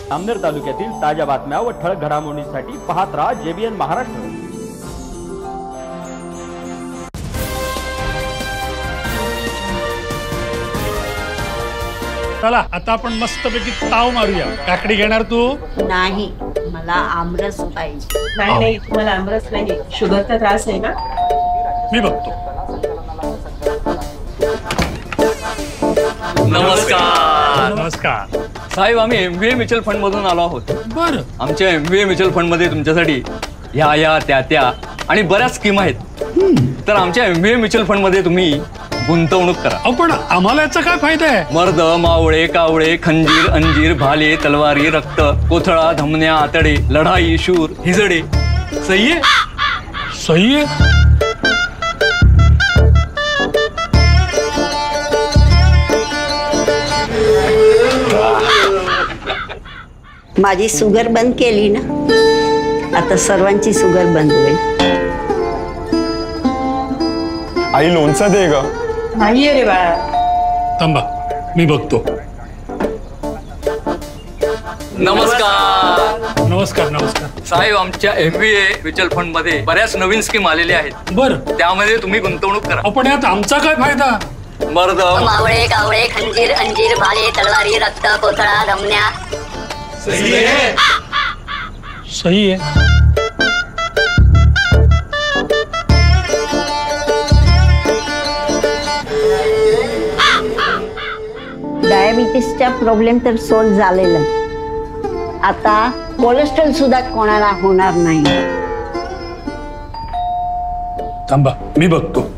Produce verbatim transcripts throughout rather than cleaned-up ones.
अमनेर तालुक्यातील ताज्या बातम्या व ठळक घडामोडींसाठी पाहत राहा जेबीएन महाराष्ट्र। चला आता आपण मस्तपैकी ताव मारूया। काकडी घेणार तू? नाही, मला आमरस पाहिजे। नाही नाही, तुम्हाला आमरस नाही, शुगरचा त्रास आहे ना? मी बघतो। नमस्कार। नमस्कार साहेब, आम्ही एमबीए म्युच्युअल फंड मधून आलो आहोत। बर, आमच्या एमबीए म्युच्युअल फंड मध्ये तुमच्यासाठी ह्या या त्या त्या आणि बऱ्याच स्कीम आहेत। तर आमच्या एमबीए म्युच्युअल फंड मध्ये तुम्ही गुंतवणूक करा। पण आम्हाला याचा काय फायदा आहे? मर्द, मावळे, कावळे, खंजीर, अंजीर, भाले, तलवारी, रक्त, कोथळा, धमन्या, आतडे, लढाई, शूर, हिजडे। सही आहे? सही आहे। माझी शुगर बंद केली ना, आता सर्वांची शुगर बंद होईल। आई लोणचं दे ग। नाहीये रे बाळा। थांबा, मी बघतो। नमस्कार। नमस्कार नमस्कार साहेब, आमच्या एमबीए म्युच्युअल फंड मध्ये बऱ्याच नवीन स्कीम आलेल्या आहेत। बर, त्यामध्ये तुम्ही गुंतवणूक करा। पण यात आमचा काय फायदा? मर्द, मावळे, कावळे, खंजीर, अंजीर, भाले, तलवारी, रक्त, कोथळा, धमन्या। सही आहे। सही आहे। डायबिटीसचा प्रॉब्लेम तर सॉल्व्ह झालेला, आता कोलेस्ट्रॉल सुद्धा कोणाला होणार नाही। थांबा, मी बघतो।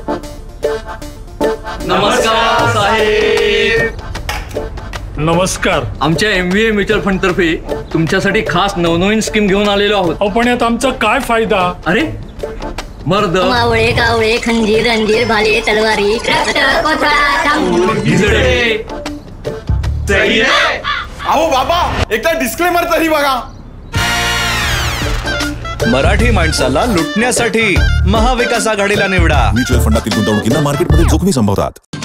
नमस्कार साहेब। नमस्कार। आमच्या एमबीए म्युच्युअल फंड तर्फे तुमच्यासाठी खास नवनवीन स्कीम घेऊन आलेलो आहोत। पण यात आमचा काय फायदा? अरे, मर्द, मावळे, कावळे, खंजीर, अंजीर, भाले, तलवारी, रक्त, कोथळा, धमन्या। हिजडे। सही आहे? अहो बाबा, एकदा डिस्क्लेमर तरी बघा। मराठी माणसाला लुटण्यासाठी महाविकास आघाडीला निवडा। म्युच्युअल फंडातील गुंतवणुकींना मार्केटमध्ये जोखमी संभवतात।